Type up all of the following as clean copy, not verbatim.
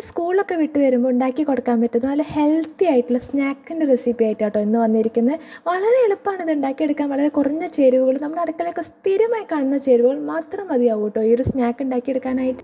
സ്കൂളൊക്കെ വിട്ട് വരുമ്പോൾ ഉണ്ടാക്കി കൊടുക്കാൻ പറ്റുന്ന നല്ല ഹെൽത്തി ആയിട്ടുള്ള സ്നാക്കിൻ്റെ റെസിപ്പി ആയിട്ടാട്ടോ ഇന്ന് വന്നിരിക്കുന്നത്. വളരെ എളുപ്പമാണ് ഇത് ഉണ്ടാക്കിയെടുക്കാൻ. വളരെ കുറഞ്ഞ ചേരുവകൾ, നമ്മുടെ അടുക്കളയൊക്കെ സ്ഥിരമായി കാണുന്ന ചേരുവകൾ മാത്രം മതിയാവും കേട്ടോ ഈ ഒരു സ്നാക്ക് ഉണ്ടാക്കിയെടുക്കാനായിട്ട്.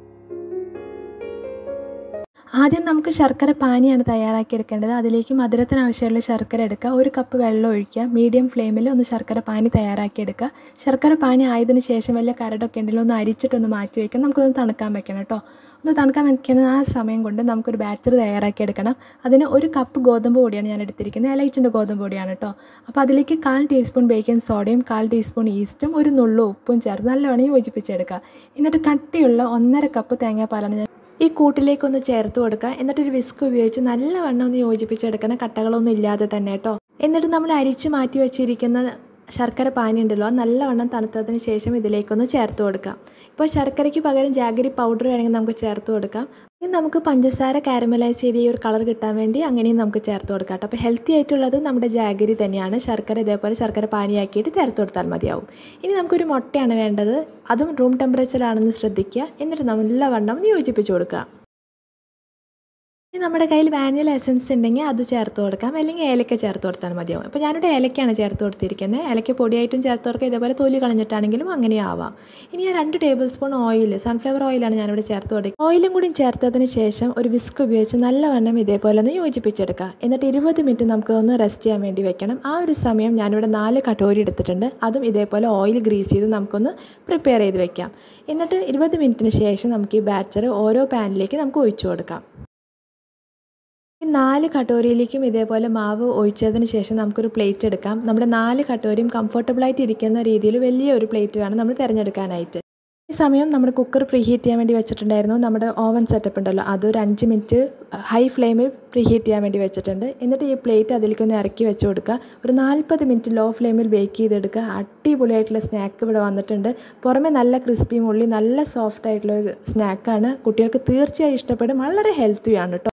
ആദ്യം നമുക്ക് ശർക്കര പാനിയാണ് തയ്യാറാക്കിയെടുക്കേണ്ടത്. അതിലേക്ക് മധുരത്തിന് ആവശ്യമുള്ള ശർക്കര എടുക്കുക. 1 കപ്പ് വെള്ളം ഒഴിക്കുക. മീഡിയം ഫ്ലെയിമിൽ ഒന്ന് ശർക്കര പാനി തയ്യാറാക്കിയെടുക്കുക. ശർക്കര പാനി ആയതിനു ശേഷം വലിയ കരടൊക്കെ ഉണ്ടെങ്കിൽ ഒന്ന് അരിച്ചിട്ടൊന്ന് മാറ്റി വയ്ക്കാം. നമുക്കൊന്ന് തണുക്കാൻ വെക്കണം കേട്ടോ. ഒന്ന് തണുക്കാൻ വെക്കുന്ന ആ സമയം കൊണ്ട് നമുക്കൊരു ബാറ്റർ തയ്യാറാക്കിയെടുക്കണം. അതിന് 1 കപ്പ് ഗോതമ്പ് പൊടിയാണ് ഞാൻ എടുത്തിരിക്കുന്നത്. എലൈറ്റിൻ്റെ ഗോതമ്പ് പൊടിയാണ് കേട്ടോ. അപ്പോൾ അതിലേക്ക് 1/4 ടീസ്പൂൺ ബേക്കിംഗ് സോഡയും 1/4 ടീസ്പൂൺ ഈസ്റ്റും 1 നുള്ളു ഉപ്പും ചേർത്ത് നല്ലവണ്ണം യോജിപ്പിച്ചെടുക്കുക. എന്നിട്ട് കട്ടിയുള്ള 1.5 കപ്പ് തേങ്ങാപ്പാലാണ് ഞാൻ ഈ കൂട്ടിലേക്കൊന്ന് ചേർത്ത് കൊടുക്കുക. എന്നിട്ടൊരു വിസ്ക് ഉപയോഗിച്ച് നല്ലവണ്ണം ഒന്ന് യോജിപ്പിച്ചെടുക്കണം, കട്ടകളൊന്നും ഇല്ലാതെ തന്നെ കേട്ടോ. എന്നിട്ട് നമ്മൾ അരിച്ച് മാറ്റി വെച്ചിരിക്കുന്ന ശർക്കര പാനി ഉണ്ടല്ലോ, അത് നല്ലവണ്ണം തണുത്തതിന് ശേഷം ഇതിലേക്കൊന്ന് ചേർത്ത് കൊടുക്കാം. ഇപ്പോൾ ശർക്കരയ്ക്ക് പകരം ജാഗരി പൗഡർ വേണമെങ്കിൽ നമുക്ക് ചേർത്ത് കൊടുക്കാം. ഇനി നമുക്ക് പഞ്ചസാര കാരമലൈസ് ചെയ്ത് ഈ ഒരു കളർ കിട്ടാൻ വേണ്ടി അങ്ങനെയും നമുക്ക് ചേർത്ത് കൊടുക്കാം കേട്ടോ. അപ്പോൾ ഹെൽത്തി ആയിട്ടുള്ളത് നമ്മുടെ ജാഗരി തന്നെയാണ്. ശർക്കര ഇതേപോലെ ശർക്കര പാനിയാക്കിയിട്ട് ചേർത്ത് കൊടുത്താൽ മതിയാവും. ഇനി നമുക്കൊരു മുട്ടയാണ് വേണ്ടത്. അതും റൂം ടെമ്പറേച്ചറിലാണെന്ന് ശ്രദ്ധിക്കുക. എന്നിട്ട് നല്ലവണ്ണം യോജിപ്പിച്ച് കൊടുക്കുക. ഇനി നമ്മുടെ കയ്യിൽ വാനില എസൻസ് ഉണ്ടെങ്കിൽ അത് ചേർത്ത് കൊടുക്കാം, അല്ലെങ്കിൽ ഏലക്ക ചേർത്ത് കൊടുത്താൽ മതിയാവും. അപ്പോൾ ഞാനിവിടെ ഏലക്കയാണ് ചേർത്ത് കൊടുത്തിരിക്കുന്നത്. ഏലക്ക പൊടിയായിട്ടും ചേർത്ത് കൊടുക്കുക, ഇതേപോലെ തൊലി കളഞ്ഞിട്ടാണെങ്കിലും അങ്ങനെ ആവാം. ഇനി ഞാൻ 2 ടേബിൾ സ്പൂൺ ഓയിൽ, സൺഫ്ലവർ ഓയിലാണ് ഞാനിവിടെ ചേർത്ത് കൊടുക്കുക. ഓയിലും കൂടി ചേർത്തതിന് ശേഷം ഒരു വിസ്ക് ഉപയോഗിച്ച് നല്ലവണ്ണം ഇതേപോലെ ഒന്ന് യോജിപ്പിച്ചെടുക്കുക. എന്നിട്ട് 20 മിനിറ്റ് നമുക്ക് ഒന്ന് റെസ്റ്റ് ചെയ്യാൻ വേണ്ടി വെക്കണം. ആ ഒരു സമയം ഞാനിവിടെ 4 കട്ടോരി എടുത്തിട്ടുണ്ട്. അതും ഇതേപോലെ ഓയിൽ ഗ്രീസ് ചെയ്ത് നമുക്കൊന്ന് പ്രിപ്പയർ ചെയ്ത് വെക്കാം. എന്നിട്ട് 20 മിനിറ്റിന് ശേഷം നമുക്ക് ഈ ബാറ്റർ ഓരോ പാനിലേക്ക് നമുക്ക് ഒഴിച്ചു കൊടുക്കാം. ഈ 4 കട്ടോരിയിലേക്കും ഇതേപോലെ മാവ് ഒഴിച്ചതിന് ശേഷം നമുക്കൊരു പ്ലേറ്റ് എടുക്കാം. നമ്മുടെ 4 കട്ടോരിയും കംഫർട്ടബിളായിട്ട് ഇരിക്കുന്ന രീതിയിൽ വലിയൊരു പ്ലേറ്റ് വേണം നമ്മൾ തിരഞ്ഞെടുക്കാനായിട്ട്. ഈ സമയം നമ്മുടെ കുക്കർ പ്രീഹീറ്റ് ചെയ്യാൻ വേണ്ടി വെച്ചിട്ടുണ്ടായിരുന്നു. നമ്മുടെ ഓവൻ സെറ്റപ്പ് ഉണ്ടല്ലോ, അതൊരു 5 മിനിറ്റ് ഹൈ ഫ്ലെയിമിൽ പ്രീഹീറ്റ് ചെയ്യാൻ വേണ്ടി വെച്ചിട്ടുണ്ട്. എന്നിട്ട് ഈ പ്ലേറ്റ് അതിലേക്കൊന്ന് ഇറക്കി വെച്ച് കൊടുക്കുക. ഒരു 40 മിനിറ്റ് ലോ ഫ്ലെയിമിൽ ബേക്ക് ചെയ്തെടുക്കുക. അടിപൊളിയായിട്ടുള്ള സ്നാക്ക് ഇവിടെ വന്നിട്ടുണ്ട്. പുറമെ നല്ല ക്രിസ്പിയും ഉള്ളി നല്ല സോഫ്റ്റ് ആയിട്ടുള്ള ഒരു സ്നാക്കാണ്. കുട്ടികൾക്ക് തീർച്ചയായും ഇഷ്ടപ്പെടും. വളരെ ഹെൽത്തിയാണ് കേട്ടോ.